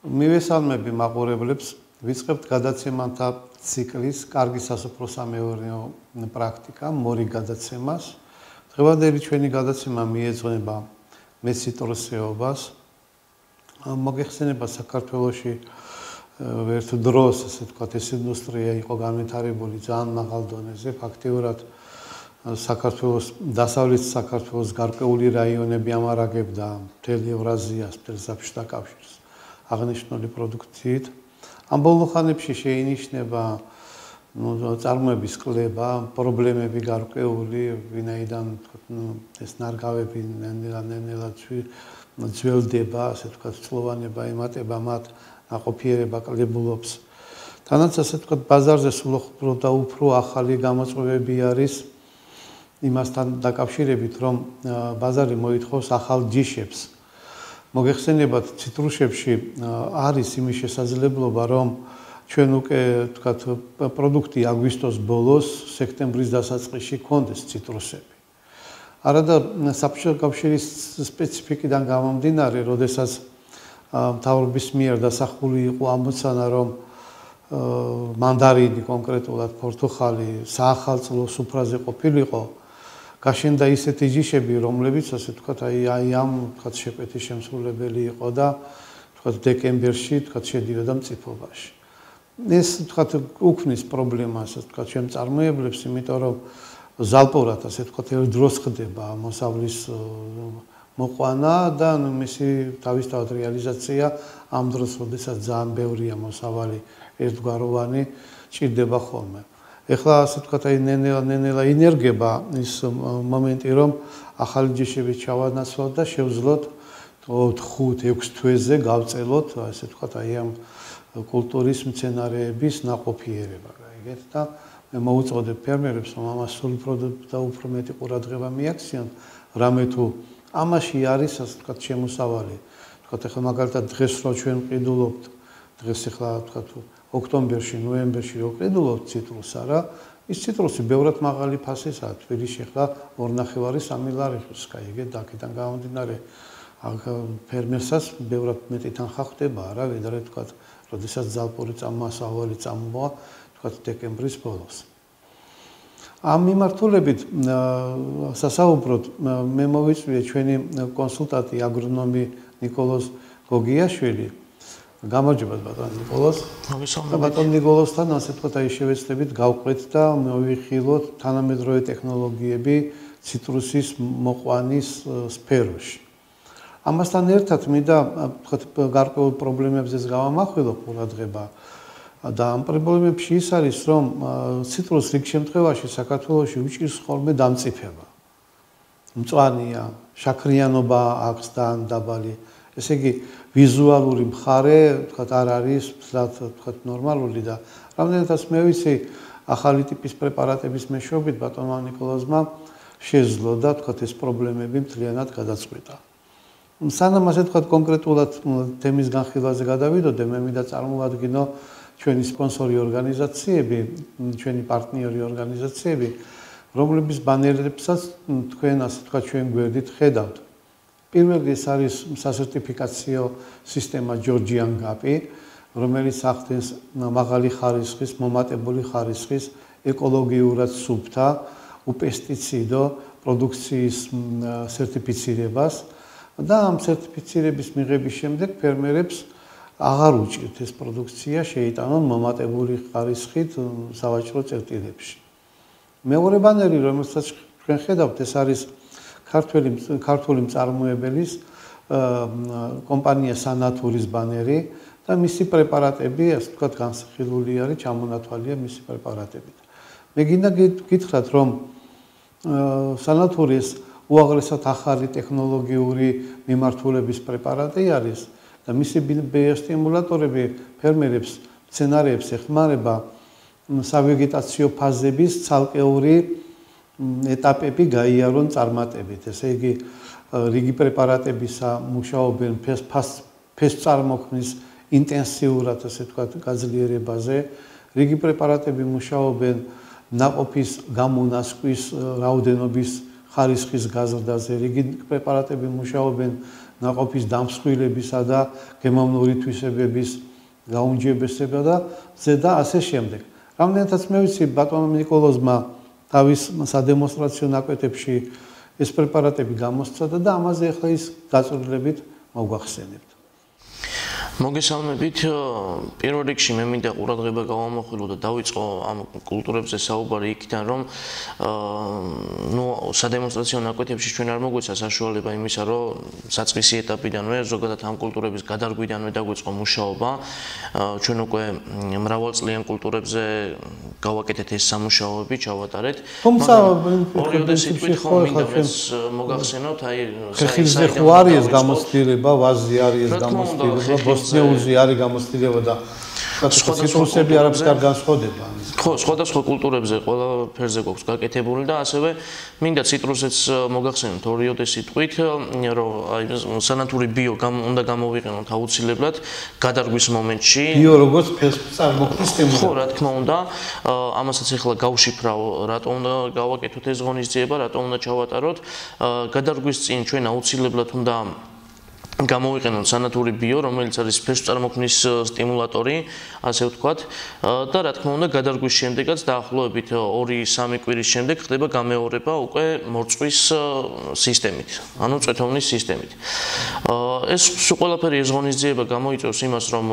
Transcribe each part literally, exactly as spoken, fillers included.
მივესალმები მაყურებლებს, ვიწყებთ გადაცემანთა ციკლის კარგი სასოფლო-სამეურნეო პრაქტიკა, მორი გადაცემას. დღევანდელი ჩვენი გადაცემა მიეძღვნება მეციტრუსეობას. მოგეხსენება საქართველოში ერთ დროს, ასე ვთქვათ, ეს ინდუსტრია იყო განვითარებული ძალიან მაღალ დონეზე, ფაქტიურად საქართველოს დასავლეთ საქართველოს გარკვეული რაიონები ამარაგებდა მთელ ევრაზიას, მთელ საბჭოთა კავშირს აღნიშნული პროდუქციით. ამ ბოლო ხანებში შეინიშნება წარმოების კლება, პრობლემები გარკვეული, ვინაიდან ეს ნარგავები ნელ-ნელა ძველდება, ასე ვთქვათ, წლოვანება ემატება მათ, ნაყოფიერება კლებულობს. თანაც ასე ვთქვათ, ბაზარზე სულ უფრო და უფრო ახალი გამოწვევები არის იმასთან დაკავშირებით, რომ ბაზარი მოითხოვს ახალ ჯიშებს. მოგეხსენებათ, ციტრუსებში არის იმის შესაძლებლობა, რომ ჩვენ უკვე ვთქვათ, პროდუქტი აგვისტოს ბოლოს, სექტემბრის დასაწყისში გქონდეს ციტრუსები. არადა საბჭოთა კავშირის სპეციფიკიდან გამომდინარე, როდესაც მთავრობის მიერ დასახული იყო ამოცანა, რომ მანდარინი, კონკრეტულად პორტუხალი, საახალწლო სუფრაზე ყოფილიყო, გაშენდა ისეთი ჯიშები, რომლებიც ასე ვთქვათ, აი აი ამ ვთქვათ შეკვეთის შემსრულებელი იყო და ვთქვათ დეკემბერში ვთქვათ შედიოდა მწიფობაში. ეს ვთქვათ უქმნის პრობლემას, ასე ვთქვათ, ჩემ წარმოებლებს, იმიტომ რომ ზალპურად ასე ვთქვათ ერთ დროს ხდება მოსავლის მოყვანა და მისი თავისთავად რეალიზაცია ამ დროს, როდესაც ძალიან ბევრია მოსავალი ერთგვაროვანი ჭირდება ხოლმე. ეხლა ასე ვთქვათ, აი ნელა-ნელა ინერგება ის მომენტი, რომ ახალი ჯიშების ჩავანაცვლოთ და შევძლოთ ხუთ ექვს თვეზე გავწელოთ, ასე ვთქვათ, აი ამ კულტურის მცენარეების ნაყოფიერება, გაიგეთ და მე მოუწოდებ ფერმერებს, რომ ამას სულ უფრო და უფრო მეტი ყურადღება მიაქციონ, რამე თუ ამაში არის, ასე ვთქვათ, შემოსავალი. ვთქვათ, ეხლა მაგალითად დღეს რო ჩვენ ვყიდულობთ, დღეს ეხლა ვთქვათ ოქტომბერში, ნოემბერში რო ყიდულობთ ციტრუსს, არა, ის ციტრუსი ბევრად მაღალი ფასისაა, თბილისში ეხლა ორ ნახევარი სამი ლარი ხოს, გაიგეთ, აქედან გამომდინარე, ფერმერსაც ბევრად მეტი თანხა ხდება, არა, ვიდრე ვთქვათ, როდესაც ზალპური წამოსავალი წამოვა, ვთქვათ, დეკემბრის ბოლოს. ამ მიმართულებით სასაუბროდ მე მოვიწვია ჩვენი კონსულტანტი აგრონომი ნიკოლოზ გოგიაშვილი. გამარჯობა ბატონ ნიკოლოზ. ბატონ ნიკოლოზთან ასე ვთქვათ, აი შევეცდებით გავყვეთ და მოვიხილოთ თანამედროვე ტექნოლოგიები ციტრუსის მოყვანის სფეროში. ამასთან ერთად მინდა ვთქვათ, გარკვეულ პრობლემებზეც გავამახვილო ყურადღება და ამ პრობლემებში ის არის, რომ ციტრუსს რიგ შემთხვევაში საქართველოში უჭირს ხოლმე დამწიფება. მწვანეა, შაქრიანობა აქვს ძალიან დაბალი. ესე იგი, ვიზუალური მხარე, ვთქვათ, არ არის ვთქვათ, ნორმალური და რამდენადაც მე ვიცი, ახალი ტიპის პრეპარატების მეშვეობით ბატონმა ნიკოლოზმა შეძლო და ვთქვათ, ეს პრობლემები მთლიანად გადაწყვიტა. სანამ ასე ვთქვათ, კონკრეტულად თემის განხილვაზე გადავიდოდე, მე მინდა წარმოვადგინო ჩვენი სპონსორი ორგანიზაციები, ჩვენი პარტნიორი ორგანიზაციები, რომლების ბანერებსაც თქვენ ასე ვთქვათ, ჩვენ გვერდით ხედავთ. პირველი ეს არის სასერტიფიკაციო სისტემა Georgian გაპი, რომელიც ახდენს მაღალი ხარისხის, მომატებული ხარისხის, ეკოლოგიურად სუფთა, უპესტიციდო პროდუქციის სერტიფიცირებას და ამ სერტიფიცირების მიღების შემდეგ ფერმერებს აღარ უჭირთ ეს პროდუქცია შეიტანონ მომატებული ხარისხით სავაჭრო წერტილებში. მეორე ბანერი, რომელსაც თქვენ ხედავთ, ეს არის ქართველი ქართული მწარმოებელის კომპანია სანათურის ბანერი და მისი პრეპარატები, ასე ვთქვათ, განსახილული არის, ჩამონათვალია მისი პრეპარატებით. მე გინდა გითხრათ, რომ სანათურის უაღრესად ახალი ტექნოლოგიური მიმართულების პრეპარატი არის და მისი ბიოსტიმულატორები ფერმერებს, მცენარეებს ეხმარება სავეგეტაციო ფაზების ცალკეული ეტაპები გაიარონ წარმატებით. ესე იგი, რიგი პრეპარატებისა მუშაობენ ფესწარმოქმნის ინტენსიურად, ასე ვთქვათ, გაძლიერებაზე. რიგი პრეპარატები მუშაობენ ნაყოფის გამონასკვის რაოდენობის ხარისხის გაზრდაზე, რიგი პრეპარატები მუშაობენ ნაყოფის დამსხვილებისა და გემოვნური თვისებების გაუმჯობესება და ზედა ასე შემდეგ. რამდენადაც მე ვიცი ბატონო ნიკოლოზმა თავის სადემონსტრაციო ნაკვეთებში ეს პრეპარატები გამოსცადა და ამაზე ახლა ის გაწვრილებით მოგახსენებთ. მოგესალმებით, პირველ რიგში მე მინდა ყურადღება გავამახვილო და დავიწყო ამ კულტურებზე საუბარი იქიდან, რომ ნუ სადემონსტრაციო ნაკვეთებში ჩვენ არ მოგვეცა საშუალება იმისა, რომ საწყისი ეტაპიდანვე, ზოგადად ამ კულტურების გადარგვიდანვე დაგვიწყო მუშაობა. ჩვენ უკვე მრავალწლიან კულტურებზე გავაკეთეთ ეს სამუშაოები, ჩავატარეთ. თუმცა ორიოდე სიტყვით ხომ მინდა მეც მოგახსენოთ, აი ხეხილზე ხო არის ეს გამოცდილება, ვაზზე არის ეს გამოცდილება, ნეულზე არის გამოცდილება და ციტრუსები არაფერს არ განსხვავდება. ხო, სხვადასხვა კულტურებზე ყველა ფერზე გვაქვს გაკეთებული და ასევე მინდა ციტრუსებს მოგახსენოთ ორიოდე სიტყვით, რომ აი სანატური ბიო უნდა გამოვიყენოთ აუცილებლად გადარგვის მომენტში. ბიო როგორც წარმოქმნის თემა. ხო, რა თქმა უნდა, ამასაც ახლა გავშიფრავ, რატომ უნდა გავაკეთოთ ეს ღონისძიება, რატომ უნდა ჩავატაროთ. გადარგვის წინ ჩვენ აუცილებლად უნდა გამოვიყენოთ სანატური ბიო, რომელიც არის ფესვწარმოქმნის სტიმულატორი, ასე ვთქვათ, და რა თქმა უნდა, გადარგვის შემდეგაც დაახლოებით ორი სამი კვირის შემდეგ ხდება გამეორება უკვე მორწვის სისტემით, ანუ წვეთოვნის სისტემით. ეს ყველაფერი ეს ღონისძიება გამოიწვევს იმას, რომ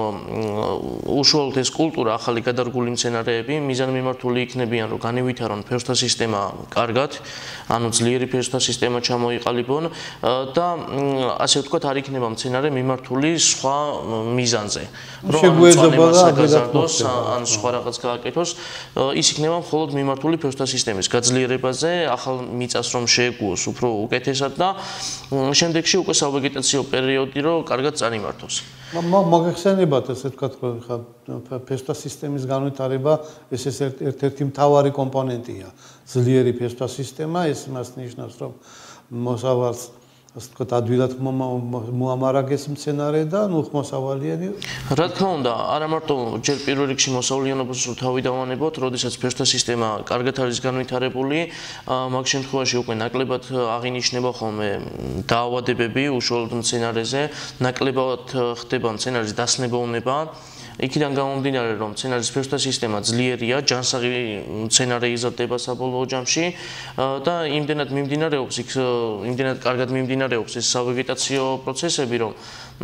უშუალოდ ეს კულტურა, ახალი გადარგული მცენარეები მიზანმიმართული იქნებიან, რომ განივითარონ ფესვთა სისტემა კარგად, ანუ ძლიერი ფესვთა სისტემა ჩამოიყალიბონ და ასე ვთქვათ, არ იქნება მცენარე მიმართული სხვა მიზანზე, რომ გაზარდოს ან სხვა რაღაც გააკეთოს, ის იქნება მხოლოდ მიმართული ფესვთა სისტემის გაძლიერებაზე, ახალ მიწას რომ შეეგუოს უფრო უკეთესად და შემდეგში უკვე სავეგეტაციო პერიოდი რომ კარგად წარიმართოს. მოგეხსენებათ ესე ვთქვათ, რომ ხა ფესვთა სისტემის განვითარება ეს ერთ-ერთი მთავარი კომპონენტია. ძლიერი ფესვთა სისტემა, ეს იმას ნიშნავს, რომ მოსავალს ასე ვთქვათ, ადვილად მოამარაგეს მცენარე და ნუ ხმოსავალიანი. რა თქმა უნდა, არა მარტო ჯერ პირველ რიგში მოსავლიანობას რო თავი დავანებოთ, როდესაც ფესვთა სისტემა კარგად არის განვითარებული, მაგ შემთხვევაში უკვე ნაკლებად აღინიშნება ხოლმე დაავადებები უშუალოდ მცენარეზე, ნაკლებად ხდება მცენარის დასნებოვნება. იქიდან გამომდინარე, რომ მცენარის ფესვთა სისტემა ძლიერია, ჯანსაღი მცენარე იზრდება საბოლოო ჯამში და იმდენად მიმდინარეობს, იქ იმდენად კარგად მიმდინარეობს ეს სავეგეტაციო პროცესები, რომ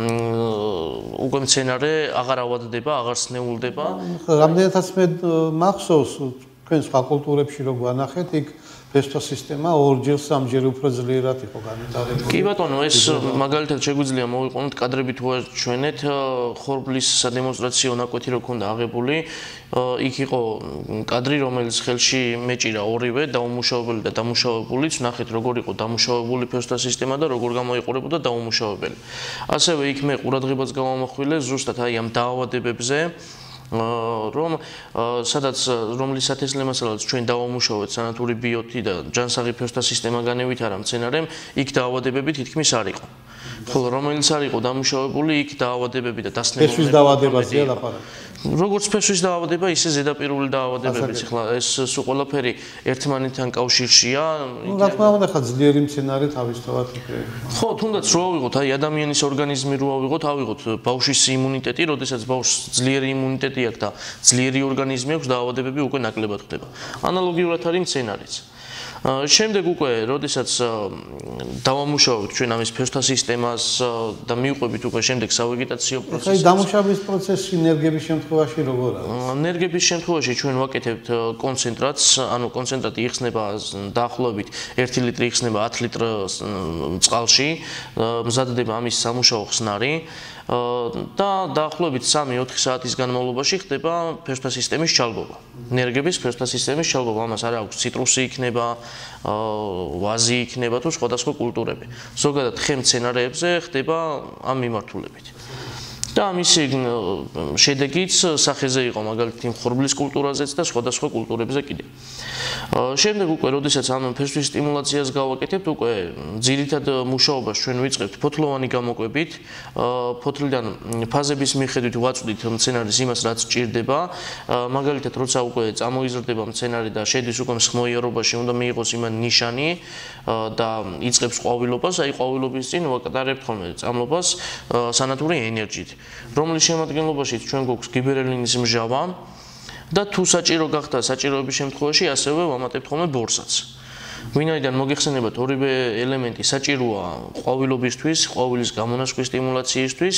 უკვე მცენარე აღარ ავადდება, აღარ სნეულდება. რამდენადაც მე მახსოვს, თქვენ სხვა კულტურებში რო გვანახეთ, იქ ფესვთა სისტემა ორჯერ სამჯერ უფრო ძლიერად იყო განვითარებული. კი ბატონო, ეს მაგალითად შეგვიძლია მოვიყენოთ კადრები თუ ჩვენეთ ხორბლის სადემონსტრაციო ნაკვეთი რო ქონდა აღებული, იქ იყო კადრი, რომელიც ხელში მეჭირა ორივე დაუმუშავებელი და დამუშავებულიც, ნახეთ როგორ იყო დამუშავებული ფესვთა სისტემა და როგორ გამოიყურებოდა დაუმუშავებელი. ასევე იქ მე ყურადღებას გავამახვილე ზუსტად აი ამ დაავადებებზე, რომ სადაც რომლის სათესლემასაც ჩვენ დავამუშავეთ სანატური ბიოთი და ჯანსაღი ფესვთა სისტემა განევითარა მცენარემ, იქ დაავადებები თითქმის არ იყო. ხოლო რომელიც არ იყო დამუშავებული, იქ დაავადებები და დასნებები. ფესვის დაავადებაზეა ლაპარაკი. როგორც ფესვის დაავადება, ისე ზედაპირული დაავადებებიც. ახლა ეს სულ ყველაფერი ერთმანეთთან კავშირშია. ნუ რა თქმა უნდა, ხა ძლიერი მცენარე თავისთავად იქ. ხო, თუნდაც რო ავიღოთ, აი ადამიანის ორგანიზმი რო ავიღოთ, ავიღოთ ბავშვის იმუნიტეტი, როდესაც ბავშვს ძლიერი იმუნიტეტი აქვს და ძლიერი ორგანიზმი აქვს, დაავადებები უკვე ნაკლებად ხდება. ანალოგიურად არის მცენარეც. შემდეგ უკვე, როდესაც დავამუშავებთ ჩვენ ამის ფესვთა სისტემას და მივყვებით უკვე შემდეგ სავეგეტაციო პროცესს. აი დამუშავების პროცესში ნერგების შემთხვევაში როგორ არის? ნერგების შემთხვევაში ჩვენ ვაკეთებთ კონცენტრატს, ანუ კონცენტრატი იხსნება დაახლოებით ერთი ლიტრი იხსნება ათ ლიტრ წყალში, მზადდება ამის სამუშაო ხსნარი და დაახლოებით სამი ოთხი საათის განმავლობაში ხდება ფესვთა სისტემის ჩალბობა. ნერგების ფესვთა სისტემის ჩალბობა, ამას არ აქვს ციტრუსი იქნება, ვაზი იქნება თუ სხვადასხვა კულტურები. ზოგადად ხე მცენარეებზე ხდება ამ მიმართულებით. და ამისი შედეგიც სახეზე იყო მაგალითად იმ ხორბლის კულტურაზეც და სხვადასხვა კულტურებზე კიდე. შემდეგ უკვე როდესაც ამ ფესვის სტიმულაციას გავაკეთებთ, უკვე ძირითად მუშაობას ჩვენ ვიწყებთ ფოთლოვანი გამოკვებით, ფოთლიდან ფაზების მიხედვით ვაწვდით მცენარის იმას, რაც ჭირდება. მაგალითად, როცა უკვე წამოიზრდება მცენარე და შედის უკვე მსხმოიარობაში, უნდა მიიღოს იმან ნიშანი და იწყებს ყვავილობას, აი ყვავილობის წინ ვაკატარებთ ხოლმე წამლობას სანათური ენერგიით, რომლის შემადგენლობაშიც ჩვენ გვაქვს გიბერელინის მჟავა და თუ საჭირო გახდა საჭიროების შემთხვევაში ასევე ვამატებთ ხოლმე ბორსაც. ვინაიდან მოგეხსენებათ ორივე ელემენტი საჭიროა ყვავილობისთვის, ყვავილის გამონასკვრის სტიმულაციისთვის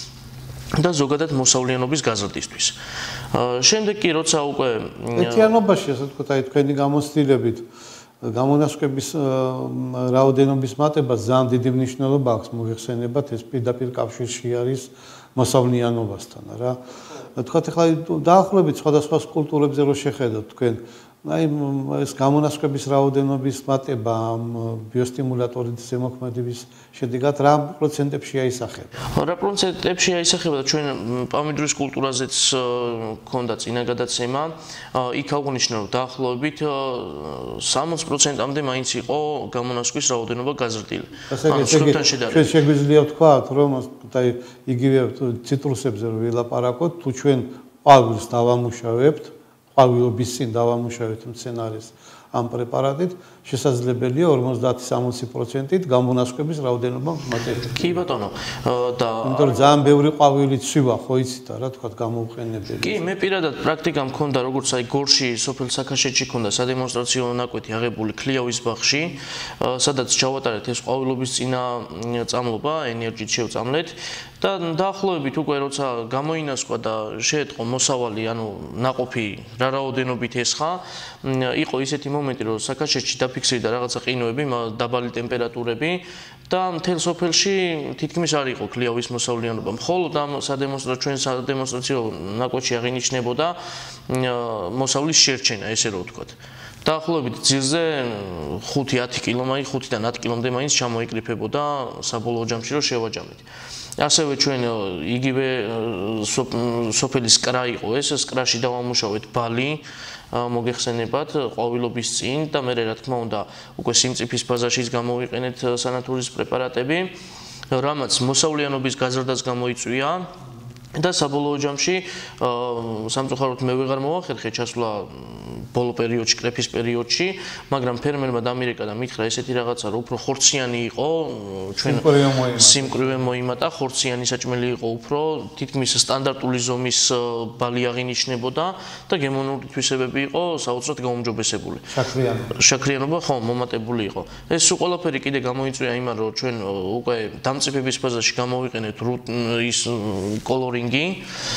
და ზოგადად მოსავლიანობის გაზრდისთვის. შემდეგ კი როცა უკვე ეთიანობაში ასე ვთქვათ, აი თქვენი გამოცდილებით გამონასკვების რაოდენობის მატება ძალიან დიდი მნიშვნელობა აქვს, მოგეხსენებათ, ეს პირდაპირ კავშირში არის მოსავლიანობასთან რა. თქვათ ახლა დაახლოებით სხვადასხვა კულტურებზე რო შეხედოთ თქვენ, აი ეს გამონასკვების რაოდენობის მატება ამ ბიოსტიმულატორების ზემოქმედების შედეგად რა პროცენტებში აისახება? რა პროცენტებში აისახება და ჩვენ პამიდრის კულტურაზეც ქონდა წინა გადაცემა, იქ აღვნიშნა რომ დაახლოებით სამოცი პროცენტამდე მაინც იყო გამონასკვრის რაოდენობა გაზრდილი. ანუ სრუტთან შედარებით. ჩვენ შეგვიძლია ვთქვათ, რომ აი იგივე ციტრუსებზე რო ვილაპარაკოთ, თუ ჩვენ ყვავილს დავამუშავებთ, ყვავილობის წინ დავამუშავებთ მცენარის ამ პრეპარატით, შესაძლებელია ორმოცდაათი სამოცი პროცენტით გამონასკვების რაოდენობა მატება. კი ბატონო, და იმიტომ რომ ძალიან ბევრი ყვავილი ცვივა ხო იცით რა თქვა გამოუყენებელი. კი, მე პირადად პრაქტიკა მქონდა, როგორც აი გორში, სოფელ საქაშეთში მქონდა სადემონსტრაციო ნაკვეთი აღებული ქლიავის ბაღში, სადაც ჩავატარეთ ეს ყვავილობის წინა წამლობა, ენერგიით შევწამლეთ და დაახლოებით უკვე როცა გამოინასყვა და შეეტყო მოსავალი, ანუ ნაყოფი რა რაოდენობით ესხა, იყო ისეთი მომენტი, რომ საქაშეთში დაფიქსირდა რაღაცა ყინოები, დაბალი ტემპერატურები და მთელ სოფელში თითქმის არ იყო ქლიავის მოსავლიანობა. მხოლოდ ამ სადემონსტრაციო ჩვენ სადემონსტრაციო ნაკვეთში აღინიშნებოდა მოსავლის შერჩენა, ესე რომ ვთქვათ. დაახლოებით ძილზე ხუთი ათი კილომაი, ხუთიდან ათი კილომდე მაინც ჩამოიკრიფებოდა საბოლოო ჯამში რომ შევაჯამეთ. ასევე ჩვენ იგივე სოფელის კრა იყო ეს, კრაში დავამუშავეთ ბალი, მოგეხსენებათ ყვავილობის წინ და მე რა თქმა უნდა უკვე სიმწიფის ფაზაშიც გამოვიყენეთ სანათურის პრეპარატები, რამაც მოსავლიანობის გაზრდას გამოიწვია და საბოლოო ჯამში სამწუხაროდ მე ვეღარ მოვახერხე ჩასვლა ბოლო პერიოდში, კრეფის პერიოდში, მაგრამ ფერმერმა დამირეკა და მითხრა ესეთი რაღაცა, რომ უფრო ხორციანი იყო, ჩვენ სიმკვრივე მოიმატა, ხორციანი საჭმელი იყო უფრო, თითქმის სტანდარტული ზომის ბალი აღინიშნებოდა და გემონური თვისებები იყო საოცრად გაუმჯობესებული. შაქრიანობა. შაქრიანობა ხო მომატებული იყო. ეს სულ ყველაფერი კიდე გამოიწვია იმან, რომ ჩვენ უკვე დამწიფების ფაზაში გამოვიყენეთ ის კოლორინგი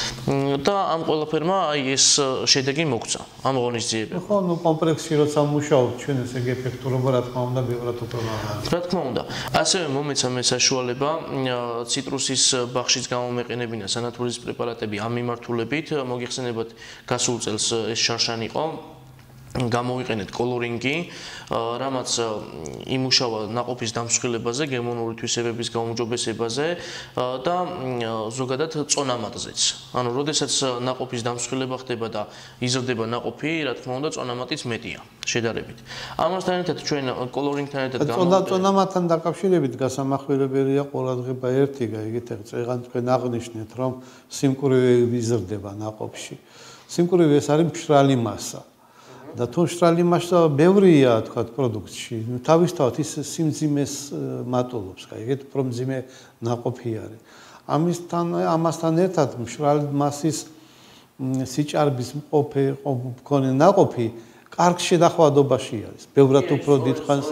და ამ ყველაფერმა აი ეს შედეგი მოგცა ამ ღონისძიებამ. ხო, ნუ კომპლექსში როცა მუშაობთ, ჩვენ ესე ეფექტურობა რა თქმა უნდა ბევრად უფრო მაღალია. რა თქმა უნდა. ასევე მომეცა მე საშუალება ციტრუსის ბაღშიც გამომეყენებინა სანათურის პრეპარატები ამ მიმართულებით, მოგიხსენებათ გასულ წელს ეს შარშანი იყო. გამოვიყენეთ კოლორინგი, რამაც იმუშავა ნაყოფის დამსხვილებაზე, გემონური თვისებების გაუმჯობესებაზე და ზოგადად წონამატზეც. ანუ როდესაც ნაყოფის დამსხვილება ხდება და იზრდება ნაყოფი, რა თქმა უნდა, წონამატიც მეტია შედარებით. ამასთან ერთად ჩვენ კოლორინგთან ერთად გამოვიყენეთ წონამატთან დაკავშირებით გასამახვილებელია ყურადღება ერთი, გაიგეთ, წეგან თქვენ აღნიშნეთ, რომ სიმკვრივე იზრდება ნაყოფში. სიმკვრივე ეს არის მშრალი მასა. და თუ მშრალი მასა ბევრია, თქვათ, პროდუქტში, თავისთავად ის სიმძიმეს მატულობს, გაიგეთ, უფრო მძიმე ნაყოფი არის. ამისთან ამასთან ერთად მშრალი მასის სიჭარბის მყოფი მქონე ნაყოფი კარგ შედახვადობაში არის. ბევრად უფრო დიდხანს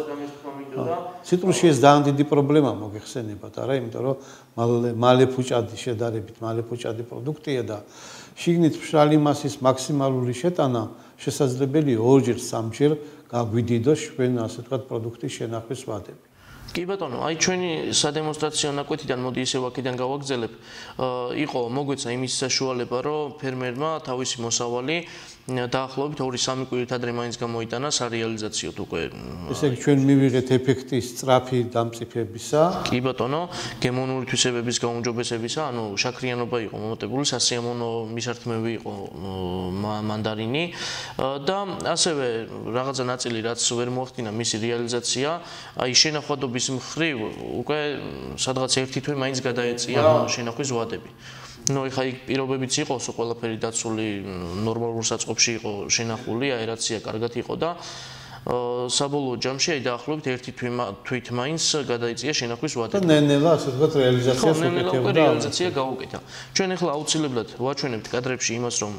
ციტრუსში ეს ძალიან დიდი პრობლემა მოგეხსენებათ, არა, იმიტომ რომ მალე ფუჭადი შედარებით, მალე ფუჭადი პროდუქტია და შიგნით მშრალი მასის მაქსიმალური შეტანა შესაძლებელია ორჯერ სამჯერ გაგვიდიდოს ჩვენ ასე ვთქვათ პროდუქტის შენახვის ვადები. კი ბატონო, აი ჩვენი სადემონსტრაციო ნაკვეთიდან მოდი ისევ აქედან გავაგზელებ, იყო მოგვეცა იმის საშუალება, რომ ფერმერმა თავისი მოსავალი დაახლოებით ორი სამი კვირით ადრე მაინც გამოიტანა სარეალიზაციოდ უკვე. ესე იგი ჩვენ მივიღეთ ეფექტი სწრაფი დამწიფებისა. კი ბატონო, გემონური თვისებების გაუმჯობესებისა, ანუ შაქრიანობა იყო მომატებული, სასიამოვნო მისართმევი იყო მანდარინი და ასევე რაღაცა ნაწილი რაც ვერ მოახდინა მისი რეალიზაცია, აი შენახვადობის მხრივ უკვე სადღაც ერთი თვე მაინც გადაეწია შენახვის ვადები. ნუ ეხა იქ პირობებიც იყო, ყველაფერი დაცული ნორმალურ საწყობში იყო შენახული, აერაცია კარგად იყო და საბოლოო ჯამში აი დაახლოებით ერთი თვით მაინც გადაიწია შენახვის ვადები. და ნელ-ნელა ასე ვთქვათ რეალიზაციას უკეთებდა. რეალიზაცია გაუკეთა. ჩვენ ეხლა აუცილებლად ვაჩვენებთ კადრებში იმას, რომ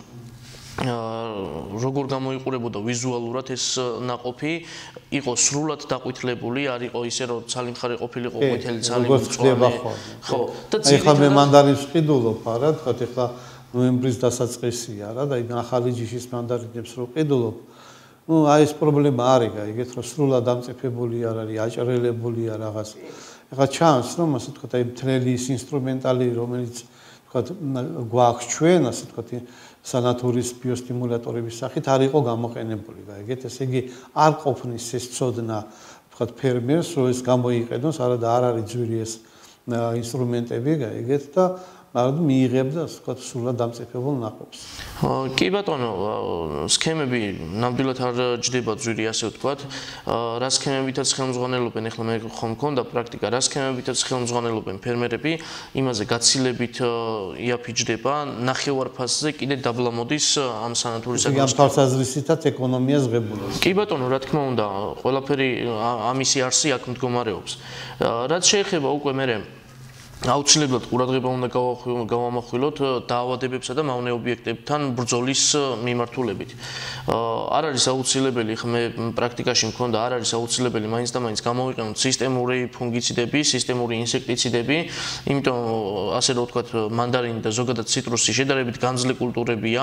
როგორ გამოიყურებოდა ვიზუალურად ეს ნაყოფი, იყო სრულად დაყვითლებული, არ იყო ისე რომ ცალი მხარე ყოფილიყო ყვითელი ცალი მწვანე. ხო, და ეხლა მე მანდარინს ვყიდულობ, არა, თქვათ ეხლა ნოემბრის დასაწყისია რა და იქ ახალი ჯიშის მანდარინებს რო ვყიდულობ. ნუ აი ეს პრობლემა არის, გაიგეთ, რომ სრულად დამწიფებული არ არის, აჭრელებულია რაღაც. ეხლა ჩანს, რომ ასე ვთქვათ, აი მთელი ის ინსტრუმენტალი, რომელიც ვთქვათ, გვაქვს ჩვენ, ასე ვთქვათ, სანატურის ბიოსტიმულატორების სახით არ იყო გამოყენებული, გაიგეთ, ესე იგი არ ყოფნის ეს ცოდნა, ვთქვათ, ფერმერს, რომ ეს გამოიყენოს, არა და არ არის ძვირი ეს ინსტრუმენტები, გაიგეთ და მაგრამ მიიღებდა, ასე ვთქვათ, სრულად დამწიფებულ ნაყოფს. კი ბატონო, სქემები ნამდვილად არ ჯდება ძვირი, ასე ვთქვათ. რა სქემებითაც ხელმძღვანელობენ, ეხლა მე ხომ მქონდა პრაქტიკა, რა სქემებითაც ხელმძღვანელობენ ფერმერები, იმაზე გაცილებით იაფი ჯდება, ნახევარ ფასზე კიდე დაბლა მოდის ამ სანატურის აგრესიას. ამ თვალსაზრისითაც ეკონომია ზღებულობს. კი ბატონო, რა თქმა უნდა, ყველაფერი ამისი არსი აქ მდგომარეობს. რაც შეეხება უკვე მე აუცილებლად ყურადღება უნდა გავამახვილოთ დაავადებებსა და მავნე ობიექტებთან ბრძოლის მიმართულებით. არ არის აუცილებელი, ხა მე პრაქტიკაში მქონდა, არ არის აუცილებელი მაინც და მაინც გამოვიყენოთ სისტემური ფუნგიციდები, სისტემური ინსექტიციდები, იმიტომ ასე რომ ვთქვათ, მანდარინი და ზოგადად ციტრუსი შედარებით განძლე კულტურებია.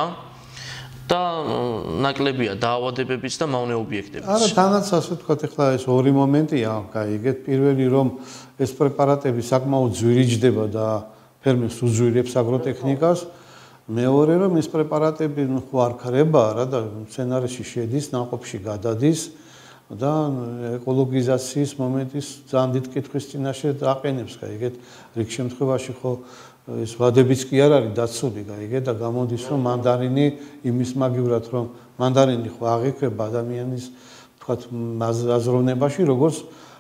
და ნაკლებია დაავადებებიც და მავნე ობიექტებიც. არა, თანაც ასე ვთქვათ, ეხლა ეს ორი მომენტია, გაიგეთ, პირველი რომ ეს პრეპარატები საკმაოდ ძვირი ჯდება და ფერმერს უძვირებს აგროტექნიკას, მეორე რომ ეს პრეპარატები ხო არ ქრება რა და სცენარში შედის, ნაყოფში გადადის და ეკოლოგიზაციის მომენტის ძალიან დიდ კითხვის წინაშე დააყენებს, გაიგეთ, რიგ შემთხვევაში ხო ეს ვადებიც კი არ არის დაცული, გაიგეთ და გამოდის რომ მანდარინი იმის მაგივრად რომ მანდარინი ხო აღიქვება ადამიანის თქვათ აზროვნებაში როგორც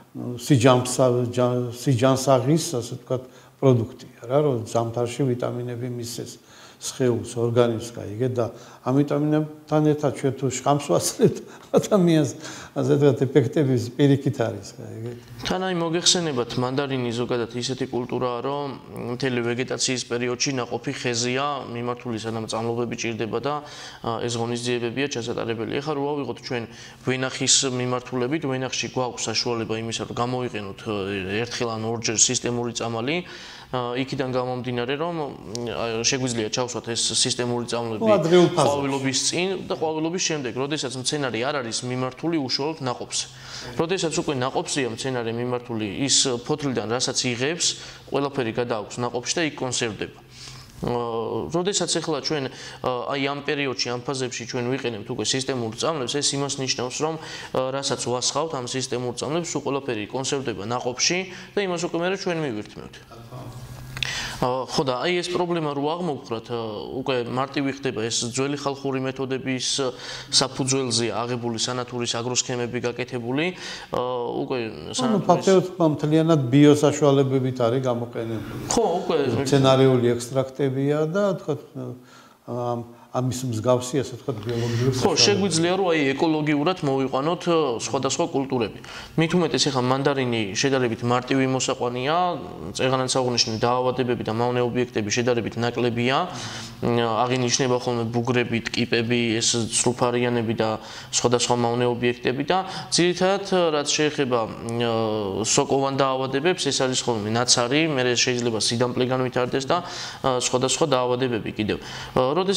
სიჯანსაღის ასე თქვათ პროდუქტია რა რომ ზამთარში ვიტამინები მისცეს სხეულს ორგანიზმს, გაიგეთ და ამიტომინებთან ერთად ჩვენ თუ შხამს ვაცლებთ ადამიანს ასე ვთქვათ ეფექტების პირიქით არის, გაიგეთ. თან აი მოგეხსენებათ, მანდარინი ზოგადად ისეთი კულტურაა, რომ მთელი ვეგეტაციის პერიოდში ნაყოფი ხეზია მიმართული, სანამ წამლობები ჭირდება და ეს ღონისძიებებია ჩასატარებელი. ეხლა რო ავიღოთ ჩვენ ვენახის მიმართულებით, ვენახში გვაქვს საშუალება იმისა, რომ გამოვიყენოთ ერთხელ ან ორჯერ სისტემური წამალი. იქიდან გამომდინარე, რომ შეგვიძლია ჩავსვათ ეს სისტემური წამლები ყვავილობის წინ და ყვავილობის შემდეგ, როდესაც მცენარე არ არის მიმართული უშუალოდ ნაყოფს. როდესაც უკვე ნაყოფსია მცენარე მიმართული ის ფოთლიდან, რასაც იღებს, ყველაფერი გადააქვს ნაყოფში და იქ კონსერვდება. როდესაც ახლა ჩვენ აი ამ პერიოდში, ამ ფაზებში ჩვენ ვიყენებთ უკვე სისტემურ წამლებს, ეს იმას ნიშნავს, რომ რასაც ვასხავთ ამ სისტემურ წამლებს, სულ ყველაფერი კონსერვდება ნაყოფში და იმას უკვე მე ჩვენ მივირთმევთ. ხო და აი ეს პრობლემა რო აღმოვხრათ, უკვე მარტივი ხდება ეს ძველი ხალხური მეთოდების საფუძველზე აღებული სანატურის აგროსქემები გაკეთებული, უკვე სანატურის ფაქტობრივად მთლიანად ბიოსაშუალებებით არის გამოყენებული. ხო, უკვე მცენარეული ექსტრაქტებია და თქვა ამის მსგავსი ასე ვთქვათ ბიოლოგიური ხო, შეგვიძლია რომ აი ეკოლოგიურად მოვიყვანოთ სხვადასხვა კულტურები. მით უმეტეს ახლა მანდარინი შედარებით მარტივი მოსაყვანია, წეღანაც აღნიშნული დაავადებები და მავნე ობიექტები შედარებით ნაკლებია. აღინიშნება ხოლმე ბუგრები, ტკიპები, ეს სრულფარიანები და სხვადასხვა მავნე ობიექტები და ძირითადად რაც შეეხება სოკოვან დაავადებებს, ეს არის ხოლმე ნაცარი, მე შეიძლება სიდამპლე განვითარდეს და სხვადასხვა დაავადებები კიდევ. როდესაც ჩვენ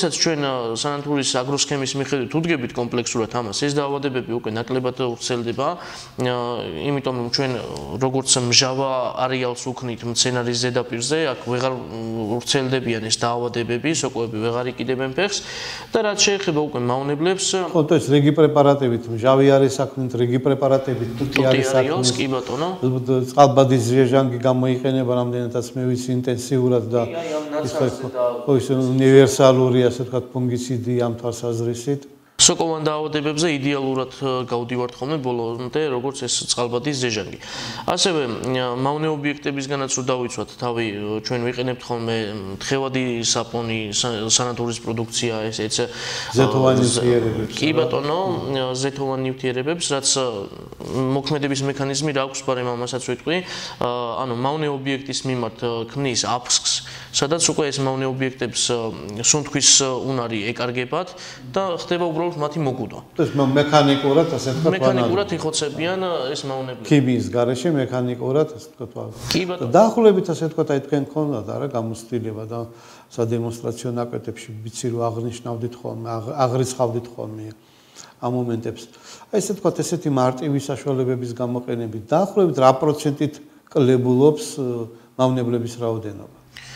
სანათურის აგროსქემის მიხედვით უდგებით კომპლექსურად ამას, ეს დაავადებები უკვე ნაკლებად ვრცელდება, იმიტომ რომ ჩვენ როგორც მჟავა არეალს ვუქნით მცენარის ზედაპირზე, აქ ვეღარ ვრცელდებიან ეს დაავადებები, სოკოები ვეღარ იკიდებენ ფეხს და რაც შეეხება უკვე მავნებლებს, ხო, то есть რეგი პრეპარატებით მჟავი არის საქმით, რეგი პრეპარატებით თუთი არის საქმით. კი ბატონო. წყალბადის ზიეჟანგი გამოიყენება რამდენადაც მე ვიცი ინტენსიურად და ხო ის უნივერსალური ასე ვთქვათ ფუნგიციდი ამ თვალსაზრისით. სოკოვან დაავადებებზე იდეალურად გავდივართ ხოლმე ბოლომდე, როგორც ეს წყალბადის ზეჟანგი. ასევე მავნე ობიექტებისგანაც რო დავიცვათ თავი, ჩვენ ვიყენებთ ხოლმე თხევადი საპონი, სანათურის პროდუქცია, ესეც ზეთოვანი ნივთიერებებს. კი ბატონო, ზეთოვანი ნივთიერებებს, რაც მოქმედების მექანიზმი რა აქვს, ბარემ ამასაც ვიტყვი. ანუ მავნე ობიექტის მიმართ ქმნის აფსკს, სადაც უკვე ეს მავნე ობიექტებს სუნთქვის უნარი ეკარგებათ და ხდება უბრალოდ მათი მოგუდა. ეს მექანიკურად ასე ვთქვათ, მექანიკურად იხოცებიან ეს მავნებლები. ქიმიის გარეშე მექანიკურად ასე ვთქვათ. კი ბატონო. დაახლოებით ასე ვთქვათ, აი თქვენ გქონდათ არა გამოცდილება და სადემონსტრაციო ნაკეთებში ვიცი რომ აღნიშნავდით ხოლმე, აღრიცხავდით ხოლმე ამ მომენტებს. აი ესე ვთქვათ, ესეთი მარტივი საშუალებების გამოყენებით დაახლოებით რა პროცენტით კლებულობს მავნებლების რაოდენობა?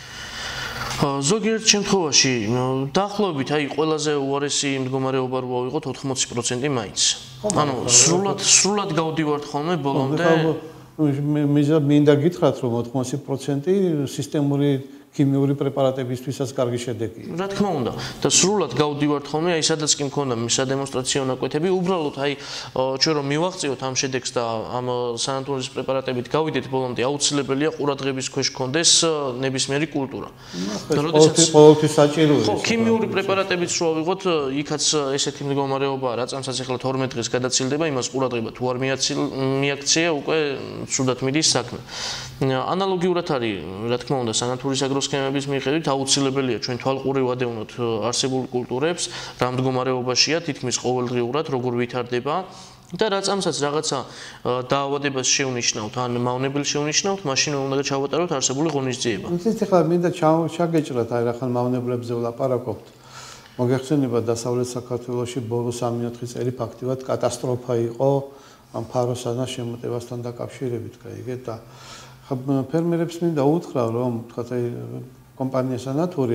ზოგიერთ შემთხვევაში დაახლოებით აი ყველაზე უარესი მდგომარეობა რო ავიღოთ ოთხმოცი პროცენტი მაინც. ანუ სრულად სრულად გავდივართ ხოლმე ბოლომდე. მე მინდა გითხრათ რომ ოთხმოცი პროცენტი სისტემური ქიმიური პრეპარატებისთვისაც კარგი შედეგია. რა თქმა უნდა, და სრულად გავდივართ ხოლმე, აი სადაც კი მქონდა სადემონსტრაციო ნაკვეთები, უბრალოდ აი ჩვენ რომ მივაღწიოთ ამ შედეგს და ამ სანათურის პრეპარატებით გავიდეთ ბოლომდე, აუცილებელია ყურადღების ქვეშ გქონდეს ნებისმიერი კულტურა. როდესაც ყოველთვის საჭიროა. ხო, ქიმიური პრეპარატებით რო ავიღოთ, იქაც ესეთი მდგომარეობაა, რაცამსაც ახლა თორმეტ დღეს გადაცილდება, იმას ყურადღება თუ არ მიაქცია, უკვე ცუდად მიდის საქმე. ანალოგიურად არის, რა თქმა უნდა, სანათურის აგროსქემების მიხედვით აუცილებელია ჩვენ თვალყური ვადევნოთ არსებულ კულტურებს, რა მდგომარეობაშია, თითქმის ყოველდღიურად როგორ ვითარდება და რაც ამსაც რაღაცა დაავადებას შევნიშნავთ, ან მავნებელს შევნიშნავთ, მაშინ უნდა ჩავატაროთ არსებული ღონისძიება. ისიც ახლა მინდა ჩაგეჭრათ, აი რა ხან მავნებლებზე ვლაპარაკობთ. მოგეხსენება დასავლეთ საქართველოში ბოლო სამი-ოთხი წელი ფაქტიურად კატასტროფა იყო ამ ფაროსანას შემოტევასთან დაკავშირებით, გაიგეთ და ფერმერებს მინდა უთხრა რომ თქვა აი კომპანია სანათური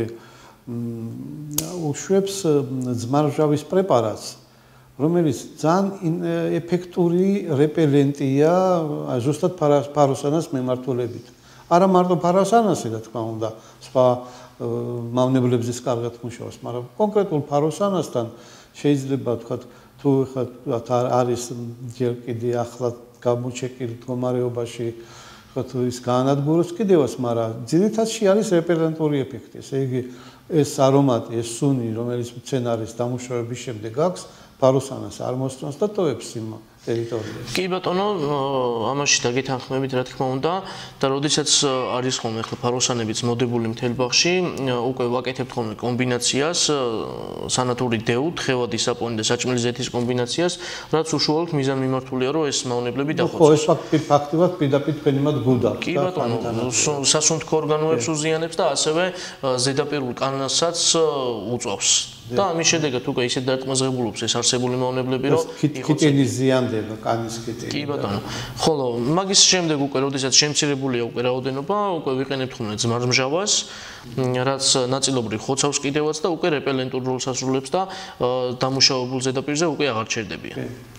უშვებს ძმარმჟავის პრეპარატს, რომელიც ძალიან ეფექტური რეპელენტია ზუსტად ფაროსანას მიმართულებით. არა მარტო ფაროსანასი, რა თქმა უნდა, სხვა მავნებლებზე კარგად მუშაობს, მაგრამ კონკრეტულ ფაროსანასთან შეიძლება თქვა თუ ხა არის ჯერ კიდე ახლა გამოჩეკილი მდგომარეობაში თუ ის განადგუროს კიდევაც, მაგრამ ძირითადში არის რეპელენტური ეფექტი. ესე იგი, ეს არომატი, ეს სუნი, რომელიც მცენარის დამუშავების შემდეგ აქვს, ფაროსანას არ მოსწონს და ტოვებს იმ ტერიტორიას. კი ბატონო, ამაში დაგეთანხმებით, რა თქმა უნდა, და როდესაც არის ხოლმე ახლა ფაროსანებიც მოდებული მთელ ბაღში, უკვე ვაკეთებთ ხოლმე კომბინაციას, სანათური დევ, თხევადი საპონი და საჭმელი ზეთის კომბინაციას, რაც უშუალოდ მიზანმიმართულია, რომ ეს მავნებლები დახოცოს. ხო, ეს ფაქტიურად პირდაპირ თქვენ იმად გულდავთ. კი ბატონო, სასუნთქო ორგანოებს უზიანებს და ასევე ზედაპირულ კანასაც უწვავს. და ამის შედეგად უკვე ისე დაკმაზღებულობს ეს არსებული მავნებლები, რომ ქიტინის ზიანდება, კანის ქიტინი. კი ბატონო. ხოლო მაგის შემდეგ უკვე როდესაც შემცირებულია უკვე რაოდენობა, უკვე ვიყენებთ ხოლმე ძმარმჟავას, რაც ნაწილობრივ ხოცავს კიდევაც და უკვე რეპელენტურ როლს ასრულებს და დამუშავებულ ზედაპირზე უკვე აღარ ჩერდებიან.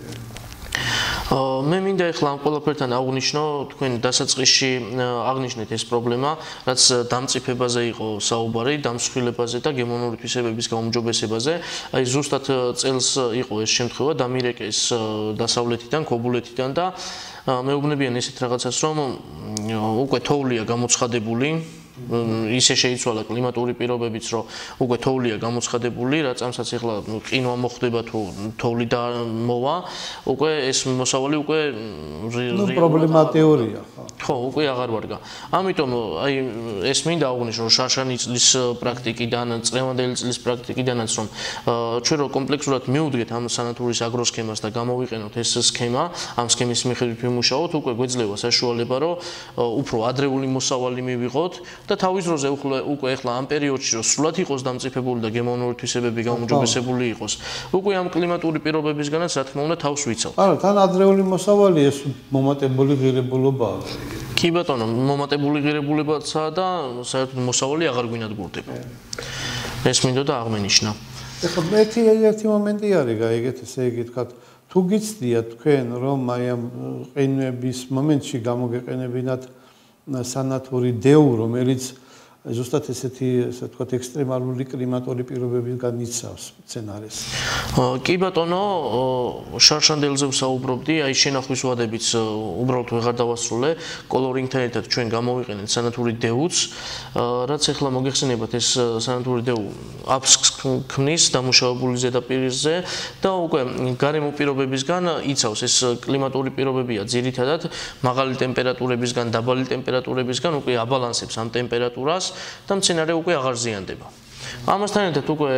მე მინდა ახლა ამ ყველაფერთან აღვნიშნო თქვენ დასაწყისში აღნიშნეთ ეს პრობლემა, რაც დამწიფებაზე იყო საუბარი, დამსხვილებაზე და გემონური თვისებების გაუმჯობესებაზე. აი ზუსტად წელს იყო ეს შემთხვევა დამირეკეს დასავლეთიდან, ქობულეთიდან და მეუბნებიან ესეთ რაღაცას, რომ უკვე თოვლია გამოცხადებული, ისე შეიცვალა კლიმატური პირობებიც, რომ უკვე თოვლია გამოცხადებული, რაც ამსაც ახლა ყინვა მოხდება თუ თოვლი დამოვა, უკვე ეს მოსავალი უკვე პრობლემა თეორია. ხო, უკვე აღარ ვარგა. ამიტომ აი ეს მინდა აღვნიშნო, რომ შარშანი წლის პრაქტიკიდან, წლევანდელი წლის პრაქტიკიდანაც რომ ჩვენ რო კომპლექსურად მივუდგეთ ამ სანათურის აგროსქემას და გამოვიყენოთ ეს სქემა, ამ სქემის მიხედვით ვიმუშაოთ, უკვე გვეძლევა საშუალება, რომ უფრო ადრეული მოსავალი მივიღოთ და თავის დროზე უკვე ახლა ამ პერიოდში რომ სრულად იყოს დამწიფებული და გემოვნური თვისებები გაუმჯობესებული იყოს, უკვე ამ კლიმატური პირობებისგანაც რა თქმა უნდა თავს ვიცავ. არა, თან ადრეული მოსავალი ეს მომატებული ღირებულებაა. კი ბატონო, მომატებული ღირებულებაცაა და საერთოდ მოსავალი აღარ გვინადგურდება. ეს მინდო და აღმენიშნა. ეხლა ერთი ერთი მომენტი არის, გაიგეთ, ესე იგი თქვათ, თუ გიცდიათ თქვენ რომ აი ამ ყინვების მომენტში გამოგეყენებინათ სანათური დეუ, რომელიც ზუსტად ესეთი, ასე ვთქვათ, ექსტრემალური კლიმატური პირობებიდან იცავს სცენარეს. კი ბატონო, შარშანდელზე ვსაუბრობდი, აი შენახვის ვადებიც უბრალოდ ვეღარ დავასრულე, კოლორინგთან ერთად ჩვენ გამოვიყენეთ სანათური დეუც, რაც ახლა მოგეხსენებათ ეს სანათური დეუ აფსკს ქმნის დამუშავებული ზედაპირზე და უკვე გარემო პირობებისგან იცავს ეს კლიმატური პირობებია ძირითადად მაღალი ტემპერატურებისგან, დაბალი ტემპერატურებისგან უკვე აბალანსებს ამ ტემპერატურას და მცენარე უკვე აღარ ზიანდება. ამასთან ერთად უკვე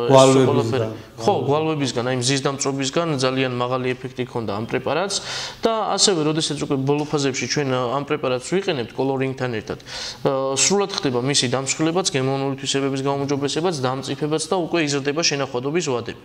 ხო, გვალვებისგან, აი მზის დამწრობისგან ძალიან მაღალი ეფექტი ჰქონდა ამ პრეპარატს და ასევე, როდესაც უკვე ბოლო ფაზებში ჩვენ ამ პრეპარატს ვიყენებთ კოლორინგთან ერთად, სრულად ხდება მისი დამსხვრილებაც, გემოვნური თვისებების გაუმჯობესებაც, დამწიფებაც და უკვე იზრდება შენახვადობის ვადები.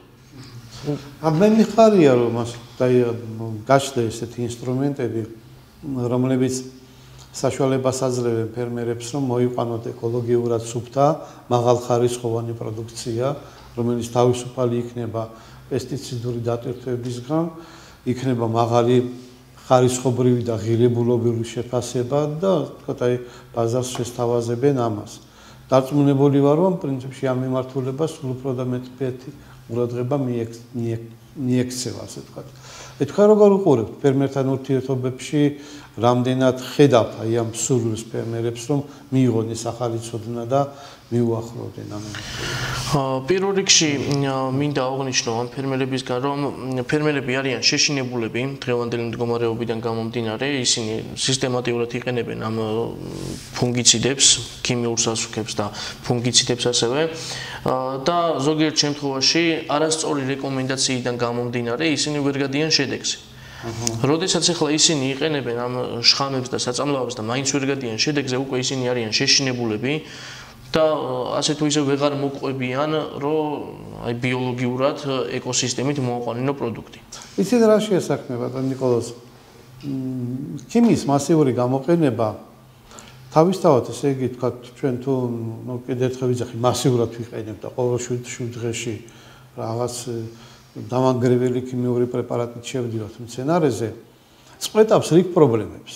მე მიხარია რომ გაჩნდა ესეთი ინსტრუმენტები, რომლებიც საშუალებას აძლევენ ფერმერებს, რომ მოიყვანოთ ეკოლოგიურად სუფთა, მაღალხარისხოვანი პროდუქცია, რომელიც თავისუფალი იქნება პესტიციდური დატვირთვებისგან, იქნება მაღალი ხარისხობრივი და ღირებულობრივი შეფასება და თქვათ აი ბაზარს შესთავაზებენ ამას. დარწმუნებული ვარ, რომ პრინციპში ამ მიმართულებას სულ უფრო და მეტი ყურადღება მიექცევა, ასე ვთქვათ. ეთქვა როგორ უყურებთ ფერმერთან ურთიერთობებში, რამდენად ხედავთ აი ამ სურვილს ფერმერებს, რომ მიიღონ ეს ახალი ცოდნა და მიუახლოვდნენ ამ მიმართულებას. პირველ რიგში მინდა აღვნიშნო ამ ფერმერებისგან, რომ ფერმერები არიან შეშინებულები დღევანდელი მდგომარეობიდან გამომდინარე, ისინი სისტემატიურად იყენებენ ამ ფუნგიციდებს, ქიმიურ სასუქებს და ფუნგიციდებს ასევე და ზოგიერთ შემთხვევაში არასწორი რეკომენდაციიდან გამომდინარე, ისინი ვერ გადიან შედეგზე. როდესაც ახლა ისინი იყენებენ ამ შხამებს და საწამლავებს და მაინც ვერ გადიან შედეგზე, უკვე ისინი არიან შეშინებულები და ასე თუ ისე ვეღარ მოყვებიან, რომ აი ბიოლოგიურად ეკოსისტემით მოაყვანინო პროდუქტი. იცით რა შეესახმება, ნიკოლოზ? ქიმიის მასიური გამოყენება თავისთავად, ესე იგი, თქვათ, ჩვენ თუ ნუ კიდევ ერთხელ ვიძახი, მასიურად ვიყენებთ და ყოველ შვიდ დღეში რაღაც დამანგრეველი ქიმიური პრეპარატით შევდივართ მცენარეზე, წყვეტავს რიგ პრობლემებს.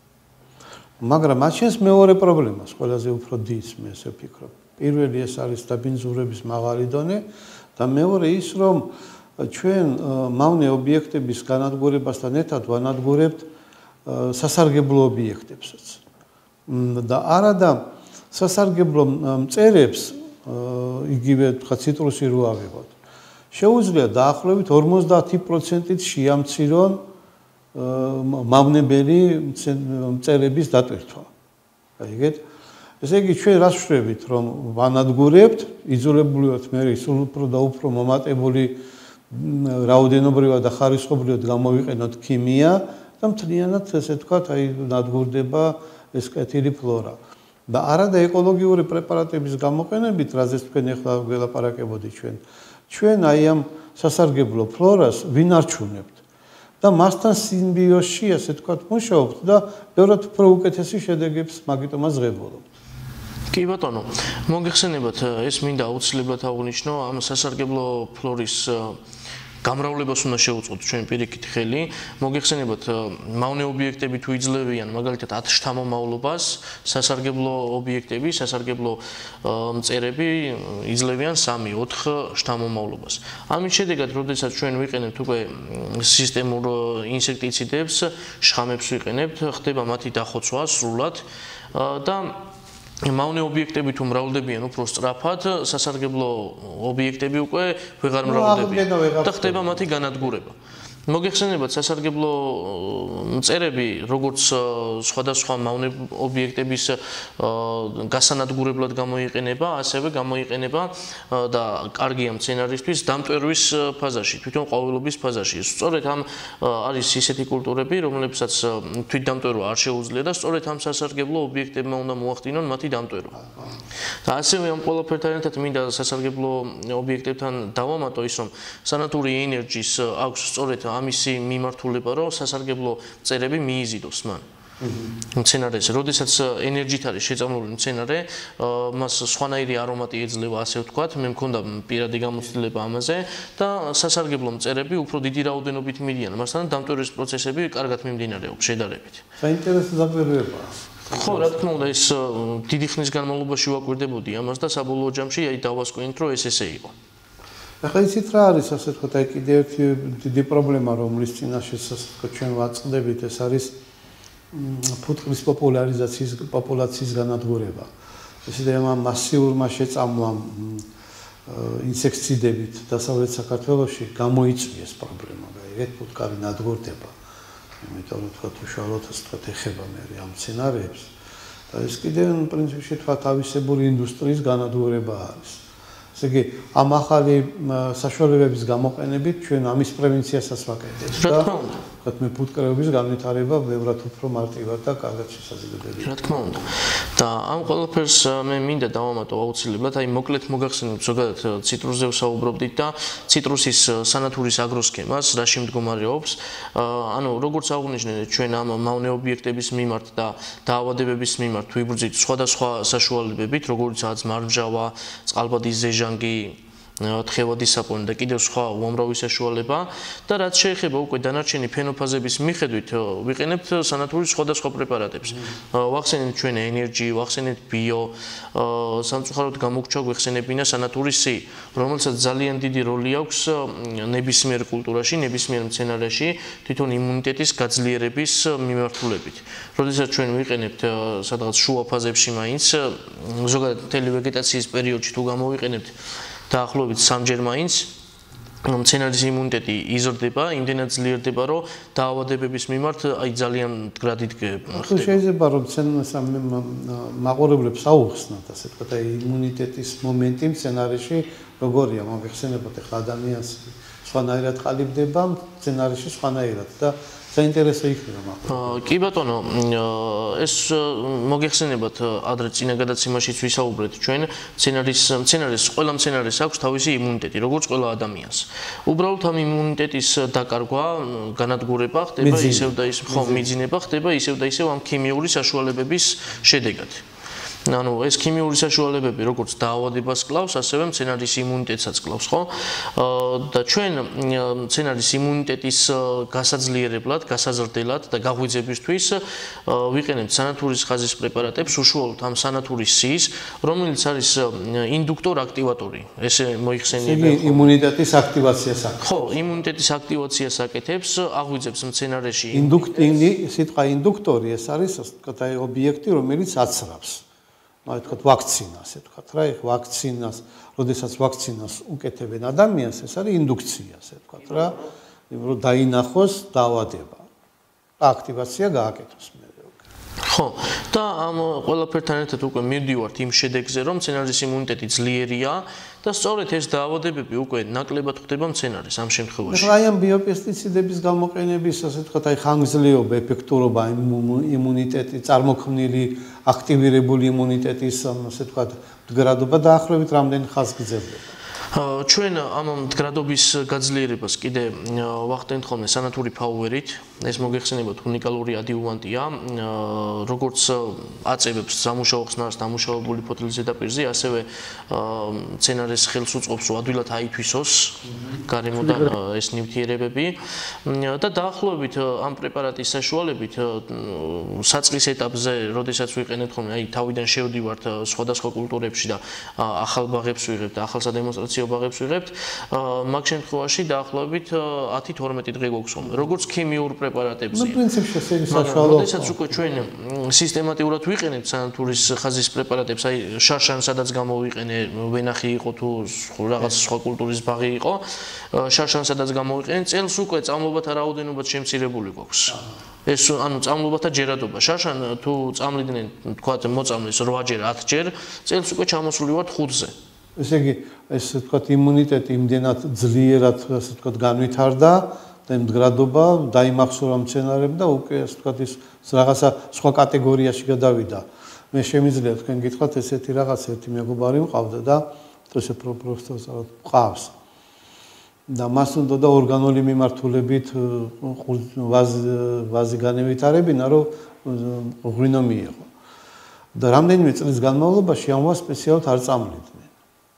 მაგრამ მაჩენს მეორე პრობლემას, ყველაზე უფრო დიდს მე ესე ვფიქრობ. პირველი ეს არის დაბინძურების მაღალი დონე და მეორე ის, რომ ჩვენ მავნე ობიექტების განადგურებასთან ერთად ვანადგურებთ სასარგებლო ობიექტებსაც. და არადა სასარგებლო მწერებს, იგივე თქვა ციტრუსი რო ავიღოთ, შეუძლია დაახლოებით ორმოცდაათი პროცენტით შეამცირონ მავნებელი მწერების დატვირთვა. გაიგეთ? ესე იგი ჩვენ რას ვშვებით, რომ ვანადგურებთ, იძულებული ვართ მე სულ უფრო და უფრო მომატებული რაოდენობრივად და ხარისხობრივად გამოვიყენოთ ქიმია და მთლიანად ესე ვთქვათ, აი ნადგურდება ეს კეთილი ფლორა. და არადა ეკოლოგიური პრეპარატების გამოყენებით, რაზეც თქვენ ახლა გველაპარაკებოდი ჩვენ, ჩვენ აი ამ სასარგებლო ფლორას ვინარჩუნებთ და მასთან სიმბიოზში, ასე ვთქვათ, მუშაობთ და ბევრად უფრო უკეთესი შედეგებს მაგიტომაც ღებულობთ. კი ბატონო, მოგეხსენებათ, ეს მინდა აუცილებლად აღვნიშნო, ამ სასარგებლო ფლორის გამრავლებას უნდა შევუწყოთ ჩვენ პირიქით ხელი. მოგეხსენებათ, მავნე ობიექტები თუ იძლევიან მაგალითად ათ შთამომავლობას, სასარგებლო ობიექტები, სასარგებლო მწერები იძლევიან სამი ოთხ შთამომავლობას. ამის შედეგად, როდესაც ჩვენ ვიყენებთ უკვე სისტემურ ინსექტიციდებს, შხამებს ვიყენებთ, ხდება მათი დახოცვა სრულად და მავნე ობიექტები თუ მრავლდებიან უფრო სწრაფად, სასარგებლო ობიექტები უკვე ვეღარ მრავლდებიან და ხდება მათი განადგურება. მოგეხსენებათ სასარგებლო მწერები, როგორც სხვადასხვა მავნე ობიექტების გასანადგურებლად გამოიყენება, ასევე გამოიყენება და კარგია მცენარისთვის დამტვერვის ფაზაში, თვითონ ყვავილობის ფაზაში. სწორედ ამ არის ისეთი კულტურები, რომლებსაც თვითდამტვერვა არ შეუძლია და სწორედ ამ სასარგებლო ობიექტებმა უნდა მოახდინონ მათი დამტვერვა. და ასევე ამ ყველაფერთან ერთად მინდა სასარგებლო ობიექტებთან დავამატო ის, რომ სანატური ენერჯის აქვს სწორედ ამისი მიმართულება, რომ სასარგებლო მწერები მიიზიდოს მან. მცენარეს, როდესაც ენერჯით არის შეწამლული მცენარე, მას სხვანაირი არომატი ეძლევა, ასე ვთქვათ, მე მქონდა პირადი გამოცდილება ამაზე და სასარგებლო მწერები უფრო დიდი რაოდენობით მიდიან, მასთან დამტვერვის პროცესები კარგად მიმდინარეობს შედარებით. საინტერესო დაკვირვებაა. ხო, რა თქმა უნდა, ეს დიდი ხნის განმავლობაში ვაკვირდებოდი ამას და საბოლოო ჯამში აი დავასკვენით, რომ ეს ესე იყო. ახლა იცით რა არის, ასე ვთქვათ, აი კიდე ერთი დიდი პრობლემა, რომლის წინაშე ასე ვთქვათ ჩვენ ვაწყდებით, ეს არის ფუტკრის პოპულარიზაციის პოპულაციის განადგურება. ესე ამ მასიურმა შეწამლამ ინსექტიციდებით დასავლეთ საქართველოში გამოიწვიეს პრობლემა, ეგეთ ფუტკარი ნადგურდება. იმიტომ რომ თქვათ უშუალოდ ასე ვთქვათ ეხება მე ამ სცენარებს და ეს კიდე პრინციპში თქვათ თავისებური ინდუსტრიის განადგურება არის. ესე იგი ამ ახალი საშუალებების გამოყენებით ჩვენ ამის პრევენციასაც ვაკეთებთ და თქვათ მე ფუტკრეობის განვითარება ბევრად უფრო მარტივად და კარგად შესაძლებელია. რა თქმა უნდა. და ამ ყველაფერს მე მინდა დავამატო აუცილებლად, აი მოკლედ მოგახსენებთ ზოგადად ციტრუსზე ვსაუბრობდით და ციტრუსის სანატურის აგროსქემას რაში მდგომარეობს. ანუ როგორც აღვნიშნე ჩვენ ამ მავნე ობიექტების მიმართ და დაავადებების მიმართ ვიბრძვით სხვადასხვა საშუალებებით, როგორიცაა მარმჟავა, წყალბადის ზეჟანგი, თხევადი საპონი და კიდევ სხვა უამრავი საშუალება და რაც შეეხება უკვე დანარჩენი ფენოფაზების მიხედვით ვიყენებთ სანატურის სხვადასხვა პრეპარატებს. ვახსენებთ ჩვენ ენერჯი, ვახსენებთ ბიო, სამწუხაროდ გამოგჩა გვეხსენებინა სანატურის C, რომელსაც ძალიან დიდი როლი აქვს ნებისმიერ კულტურაში, ნებისმიერ მცენარეში თვითონ იმუნიტეტის გაძლიერების მიმართულებით. როდესაც ჩვენ ვიყენებთ სადღაც შუა ფაზებში მაინც, ზოგადად მთელი ვეგეტაციის პერიოდში თუ გამოვიყენებთ დაახლოებით სამჯერ მაინც მცენარის იმუნიტეტი იზრდება, იმდენად ძლიერდება, რომ დაავადებების მიმართ აი ძალიან მდგრადი ხდება. შეიძლება რომ მაყურებლებს აუხსნათ, ასე ვთქვათ, აი იმუნიტეტის მომენტი მცენარეში როგორია, მოგეხსენებათ ახლა ადამიანს სხვანაირად ყალიბდება, მცენარეში სხვანაირად და საინტერესო იქნება მაგრამ. კი ბატონო, ეს მოგეხსენებათ ადრე წინა გადაცემაშიც ვისაუბრეთ ჩვენ, მცენარის მცენარეს ყველა მცენარეს აქვს თავისი იმუნიტეტი, როგორც ყველა ადამიანს. უბრალოდ ამ იმუნიტეტის დაკარგვა, განადგურება ხდება ისევ და ისევ, ხო, მიძინება ხდება ისევ და ისევ ამ ქიმიური საშუალებების შედეგად. ანუ ეს ქიმიური საშუალებები როგორც დაავადებას კლავს, ასევე მცენარის იმუნიტეტსაც კლავს, ხო? და ჩვენ მცენარის იმუნიტეტის გასაძლიერებლად, გასაზრდელად და გაღვიძებისთვის ვიყენებთ სანატურის ხაზის პრეპარატებს, უშუალოდ ამ სანატურის C-ს, რომელიც არის ინდუქტორ აქტივატორი. ესე მოიხსენიება. იგი იმუნიტეტის აქტივაციას აკეთებს. ხო, იმუნიტეტის აქტივაციას აკეთებს, აღვიძებს მცენარეში. ინდუქტინი, სიტყვა ინდუქტორი ეს არის, ასე ვთქვათ, აი ობიექტი, რომელიც აცრავს. აი თქვათ ვაქცინა, ასე ვთქვათ რა, ეხ ვაქცინას, როდესაც ვაქცინას უკეთებენ ადამიანს, ეს არის ინდუქცია, ასე ვთქვათ რა, რომ დაინახოს დაავადება. აქტივაცია გააკეთოს მე. ხო, და ამ ყველაფერთან ერთად უკვე მივდივართ იმ შედეგზე, რომ მცენარის იმუნიტეტი ძლიერია და სწორედ ეს დაავადებები უკვე ნაკლებად ხდება მცენარეს ამ შემთხვევაში. ახლა აი ამ ბიოპესტიციდების გამოყენების, ასე ვთქვათ, აი ხანგრძლივობა, ეფექტურობა, იმუნიტეტი, წარმოქმნილი აქტივირებული იმუნიტეტის, ასე ვთქვათ, მდგრადობა დაახლოებით რამდენი ხანს გრძელდება? ჩვენ ამ მდგრადობის გაძლიერებას კიდე ვახდენთ ხოლმე სანატური ფაუერით. ეს მოგეხსენებათ უნიკალური ადიუვანტია, როგორც აწევებს სამუშაო ხსნარს დამუშავებული ფოთლის ზედაპირზე, ასევე მცენარეს ხელს უწყობს, რომ ადვილად აითვისოს გარემოდან ეს ნივთიერებები და დაახლოებით ამ პრეპარატის საშუალებით საწყის ეტაპზე, როდესაც ვიყენებთ ხოლმე, აი თავიდან შევდივართ სხვადასხვა კულტურებში და ახალ ბაღებს ვიღებთ, ახალ სადემონსტრაციო კომერციულ ბაღებს ვიღებთ, მაგ შემთხვევაში დაახლოებით ათი თორმეტი დღე გვაქვს ომე. როგორც ქიმიურ პრეპარატებზე. ნუ პრინციპში ეს არის საშუალო. როდესაც უკვე ჩვენ სისტემატიურად ვიყენებთ სანათურის ხაზის პრეპარატებს, აი შარშან სადაც გამოვიყენე, ვენახი იყო თუ რაღაც სხვა კულტურის ბაღი იყო, შარშან სადაც გამოვიყენე, წელს უკვე წამლობათა რაოდენობა შემცირებული გვაქვს. ეს ანუ წამლობათა ჯერადობა. შარშან თუ წამლიდნენ, თქვათ, მოწამლეს რვაჯერ, ათჯერ, წელს უკვე ჩამოსული ვართ ხუთზე. ესე იგი, ეს თქვათ იმუნიტეტი იმდენად ძლიერად, ასე თქვათ, განვითარდა და იმდგრადობა დაიმახსოვრა მცენარეები და უკვე ასე თქვათ ის რაღაცა სხვა კატეგორიაში გადავიდა. მე შემიძლია თქვენ გითხრათ ესეთი რაღაც ერთი მეგობარი მყავდა და ესე პროფესორად მყავს. და მას უნდა და ორგანული მიმართულებით ვაზი ვაზი განევითარებინა, რომ ღვინო მიიღო. და რამდენიმე წლის განმავლობაში ამვა სპეციალურად არ წამლიდნენ.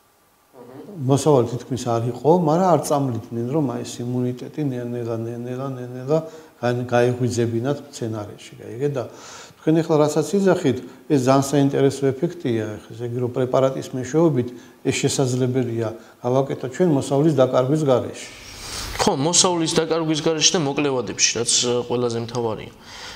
მოსავალი თითქმის არ იყო, მაგრამ არ წამლიდნენ, რომ აი ეს იმუნიტეტი ნელ-ნელა ნელ-ნელა ნელ-ნელა გაიღვიძებინათ მცენარეში, გაიგე და თქვენ ახლა რასაც იძახით, ეს ძალიან საინტერესო ეფექტია, ესე იგი რომ პრეპარატის მეშვეობით ეს შესაძლებელია გავაკეთოთ ჩვენ მოსავლის დაკარგვის გარეშე. ხო, მოსავლის დაკარგვის გარეშე და მოკლევადებში, რაც ყველაზე მთავარია.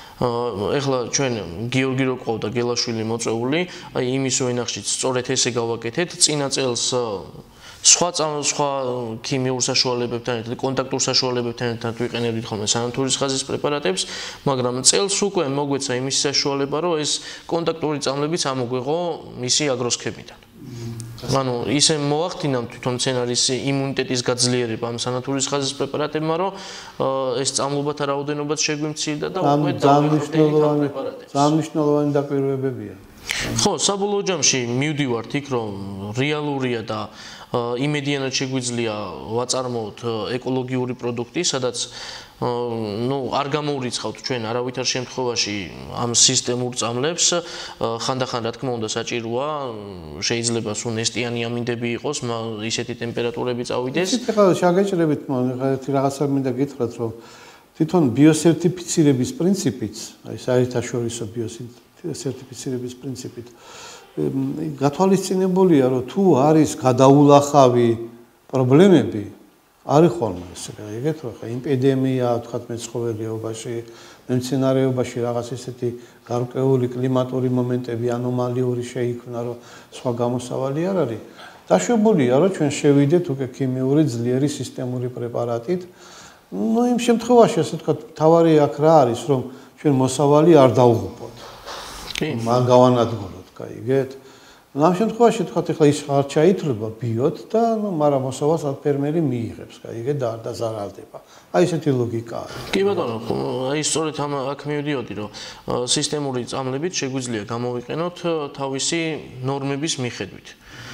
ეხლა ჩვენ გიორგი რო ყავდა გელაშვილი მოწეული, აი იმის ვენახშიც სწორედ ესე გავაკეთეთ, წინა წელს სხვა სხვა ქიმიურ საშუალებებთან ერთად, კონტაქტურ საშუალებებთან ერთად ვიყენებდით ხოლმე სანათურის ხაზის პრეპარატებს, მაგრამ წელს უკვე მოგვეცა იმის საშუალება, რომ ეს კონტაქტური წამლებიც ამოგვეღო მისი აგროსქემიდან. ანუ ისე მოახდინა თვითონ მცენარის იმუნიტეტის გაძლიერება ამ სანათურის ხაზის პრეპარატებმა, რომ ეს წამლობათა რაოდენობაც შეგვიმცირდა და უკვე დამნიშნულოვანი დამნიშნულოვანი დაკვირვებებია. ხო, საბოლოო ჯამში მივდივართ იქ, რომ რეალურია და იმედიანად შეგვიძლია ვაწარმოოთ ეკოლოგიური პროდუქტი, სადაც ну არ გამოურიცხავთ ჩვენ არავითარ შემთხვევაში ამ სისტემურ წამლებს, ხანდახან რა თქმა უნდა საჭიროა, შეიძლება სულ ნესტიანი ამინდები იყოს, ისეთი ტემპერატურები წავიდეს. ისეთ ახლა შეგეჭრებით, ერთი რაღაცა მინდა გითხრათ, რომ თვითონ ბიოსერტიფიცირების პრინციპიც, აი საერთაშორისო ბიოსერტიფიცირების პრინციპით გათვალისწინებულია, რომ თუ არის გადაულახავი პრობლემები, არის ხოლმე ესე გაიგეთ, რომ ხა იმპედემია, თქვათ მეცხოველეობაში, მემცენარეობაში რაღაც ესეთი გარკვეული კლიმატური მომენტები, ანომალიური შეიქმნა, რომ სხვა გამოსავალი არ არის. დაშვებულია, რომ ჩვენ შევიდეთ უკვე ქიმიური ძლიერი სისტემური პრეპარატით. ну იმ შემთხვევაში ასე თქვათ, თავარი აქ რა არის, რომ ჩვენ მოსავალი არ დავღუპოთ. კი, მან გავანადგუროთ, გაიგეთ? ამ შემთხვევაში თქვათ ახლა ის არ ჩაითვლება ბიოთ და ნუ მაგრამ მოსავალს ფერმერი მიიღებს, გაიგე და არ დაზარალდება. აი ესეთი ლოგიკა არის. კი ბატონო, აი სწორედ ამ აქ მივდიოდი, რომ სისტემური წამლებით შეგვიძლია გამოვიყენოთ თავისი ნორმების მიხედვით.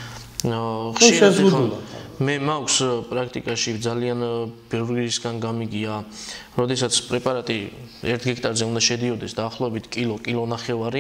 ხშირად მე მაქვს პრაქტიკაში ძალიან ბევრისგან გამიგია, როდესაც პრეპარატი ერთ გექტარზე უნდა შედიოდეს დაახლოებით კილო, კილო ნახევარი,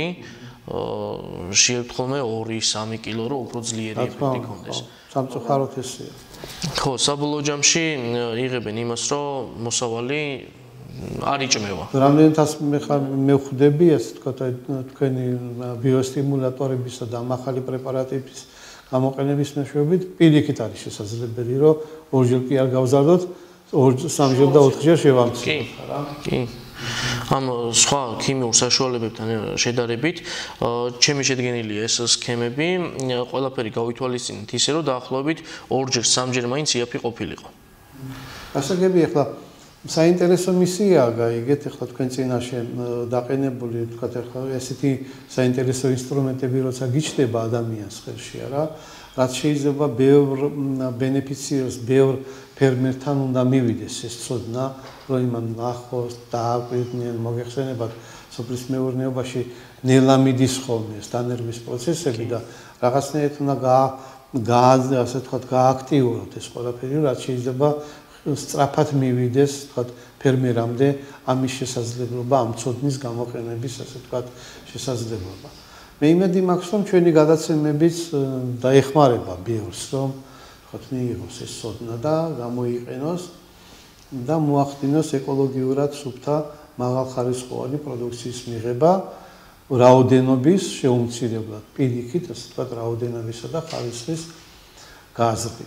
შეერთხოვმე ორი სამი კილო რო უფრო ძლიერი ეფექტი ქონდეს. სამწუხაროდ ესეა. ხო, საბოლოო ჯამში იღებენ იმას, რომ მოსავალი არ იჭმევა. რამდენადაც მე ხვდები, ასე თქვათ, თქვენი ბიოსტიმულატორებისა და ახალი პრეპარატების გამოყენების მეშვეობით პირიქით არის შესაძლებელი, რომ ორჯერ კი არ გავზარდოთ, სამჯერ და ოთხჯერ შევამციროთ, რა? კი. ამ სხვა ქიმიურ საშუალებებთან შედარებით, ჩემი შედგენილი ეს სქემები ყველაფერი გავითვალისწინეთ ისე, რომ დაახლოებით ორჯერ, სამჯერ მაინც იაფი ყოფილიყო. გასაგები ახლა საინტერესო მისიაა, გაიგეთ, ახლა თქვენ წინაშე დაყენებული, თქვათ, ახლა ესეთი საინტერესო ინსტრუმენტები როცა გიჩნდება ადამიანს ხელში, არა? რაც შეიძლება ბევრ ბენეფიციარს, ბევრ ფერმერთან უნდა მივიდეს ეს ცოდნა, რომ იმან ნახოს, დააკვირდნენ, მოგეხსენებათ, სოფლის მეურნეობაში ნელა მიდის ხოლმე ეს დანერგვის პროცესები და რაღაცნაირად უნდა გა ასე თქვათ, გააქტიუროთ ეს ყველაფერი, რაც შეიძლება სწრაფად მივიდეს, თქვათ, ფერმერამდე ამის შესაძლებლობა, ამ ცოდნის გამოყენების, ასე თქვათ, შესაძლებლობა. მე იმედი მაქვს, რომ ჩვენი გადაცემებიც დაეხმარება ბევრს, რომ თქვათ, მიიღოს ეს ცოდნა და გამოიყენოს და მოახდინოს ეკოლოგიურად სუფთა მაღალხარისხოვანი პროდუქციის მიღება რაოდენობის შეუმცირებლად, პირიქით, ასე თქვათ, რაოდენობისა და ხარისხის გაზრდით.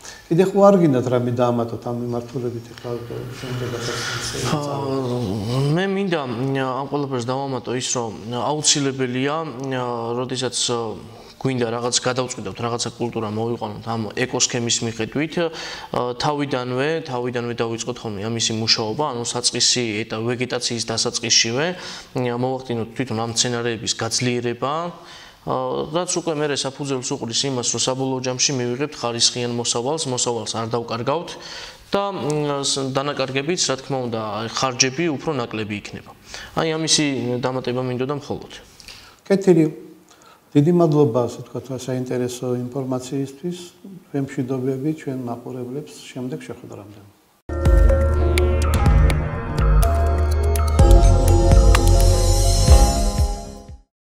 კიდე ხო არ გინდათ რამე დაამატოთ ამ მიმართულებით ახლა შემდეგაც მე მინდა ამ ყველაფერს დავამატო ის რომ აუცილებელია როდესაც გვინდა რაღაც გადავწყვიტოთ რაღაცა კულტურა მოვიყვანოთ ამ ეკოსქემის მიხედვით თავიდანვე თავიდანვე დავიწყოთ ხოლმე ამისი მუშაობა ანუ საწყისი ეტა ვეგეტაციის დასაწყისშივე მოვახდინოთ თვითონ ამ სცენარეების გაძლიერება რაც უკვე მერე საფუძველს უყრის იმას რომ საბოლოო ჯამში მივიღებთ ხარისხიან მოსავალს მოსავალს არ დავკარგავთ და დანაკარგებიც რა თქმა უნდა ხარჯები უფრო ნაკლები იქნება აი ამისი დამატება მინდოდა მხოლოდ კეთილი დიდი მადლობა ასე ვთქვათ საინტერესო ინფორმაციისთვის ვემშვიდობები ჩვენ მაყურებლებს შემდეგ შეხვედრამდე